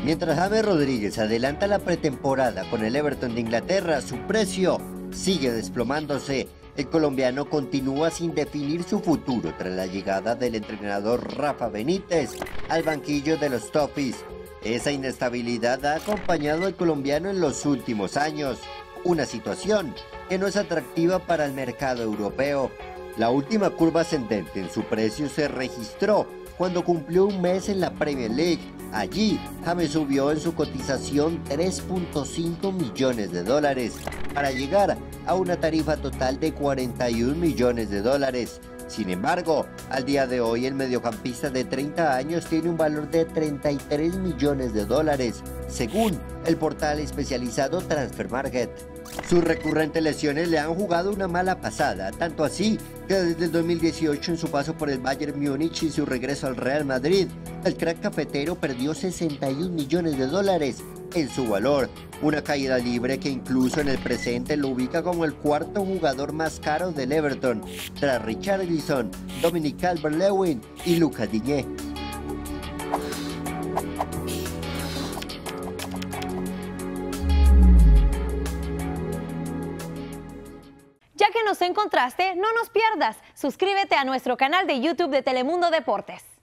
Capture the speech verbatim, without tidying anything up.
Mientras James Rodríguez adelanta la pretemporada con el Everton de Inglaterra, su precio sigue desplomándose. El colombiano continúa sin definir su futuro tras la llegada del entrenador Rafa Benítez al banquillo de los Toffees. Esa inestabilidad ha acompañado al colombiano en los últimos años, una situación que no es atractiva para el mercado europeo. La última curva ascendente en su precio se registró cuando cumplió un mes en la Premier League. Allí, James subió en su cotización tres punto cinco millones de dólares para llegar a una tarifa total de cuarenta y un millones de dólares. Sin embargo, al día de hoy el mediocampista de treinta años tiene un valor de treinta y tres millones de dólares, según el portal especializado Transfermarkt. Sus recurrentes lesiones le han jugado una mala pasada, tanto así que desde el dos mil dieciocho, en su paso por el Bayern Múnich y su regreso al Real Madrid, el crack cafetero perdió sesenta y un millones de dólares en su valor, una caída libre que incluso en el presente lo ubica como el cuarto jugador más caro del Everton, tras Richarlison, Dominic Calvert-Lewin y Lucas Digne. Ya que nos encontraste, no nos pierdas. Suscríbete a nuestro canal de YouTube de Telemundo Deportes.